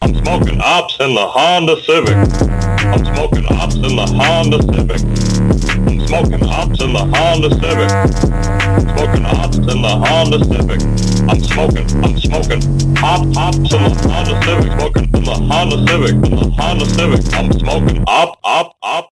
I'm smoking ops in the Honda Civic. I'm smoking ops in the Honda Civic. I'm smoking ops in the Honda Civic. Smoking ops in the Honda Civic. I'm smoking ops in the Honda Civic. Smoking in the Honda Civic, in the Honda Civic. I'm smoking op.